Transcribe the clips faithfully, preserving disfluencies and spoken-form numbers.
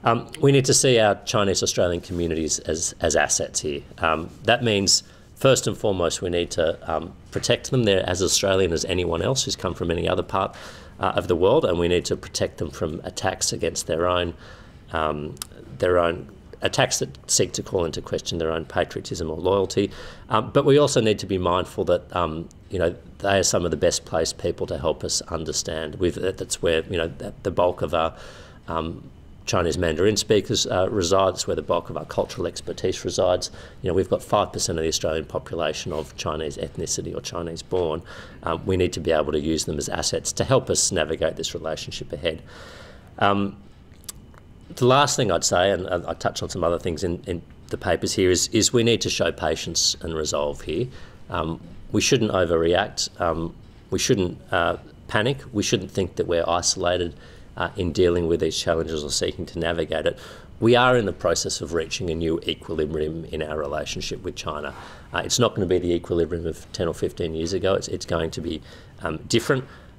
Um, we need to see our Chinese Australian communities as, as assets here. Um, that means, first and foremost, we need to um, protect them. They're as Australian as anyone else who's come from any other part uh, of the world, and we need to protect them from attacks against their own, um, their own attacks that seek to call into question their own patriotism or loyalty. Um, but we also need to be mindful that um, you know, they are some of the best placed people to help us understand. We've, that's where you know the bulk of our um, Chinese Mandarin speakers uh, reside. It's where the bulk of our cultural expertise resides. You know, we've got five percent of the Australian population of Chinese ethnicity or Chinese born. Um, we need to be able to use them as assets to help us navigate this relationship ahead. Um, the last thing I'd say, and I, I touched on some other things in, in the papers here, is, is we need to show patience and resolve here. Um, we shouldn't overreact. Um, we shouldn't uh, panic. We shouldn't think that we're isolated Uh, in dealing with these challenges or seeking to navigate it. We are in the process of reaching a new equilibrium in our relationship with China. Uh, it's not going to be the equilibrium of ten or fifteen years ago. It's, it's going to be um, different.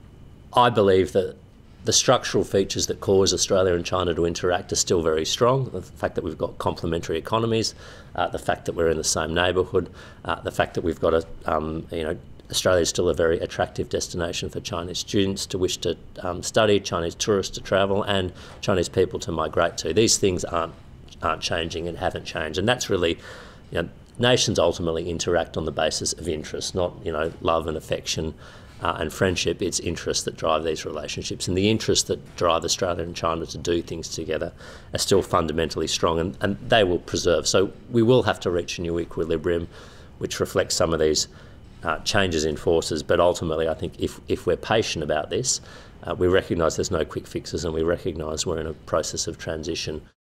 I believe that the structural features that cause Australia and China to interact are still very strong. The fact that we've got complementary economies, uh, the fact that we're in the same neighbourhood, uh, the fact that we've got a, um, you know, Australia is still a very attractive destination for Chinese students to wish to um, study, Chinese tourists to travel, and Chinese people to migrate to. These things aren't aren't changing and haven't changed, and that's really, you know, nations ultimately interact on the basis of interest, not you know love and affection uh, and friendship. It's interests that drive these relationships, and the interests that drive Australia and China to do things together are still fundamentally strong, and, and they will preserve. So we will have to reach a new equilibrium, which reflects some of these Uh, changes in forces, but ultimately I think if, if we're patient about this, uh, we recognise there's no quick fixes, and we recognise we're in a process of transition.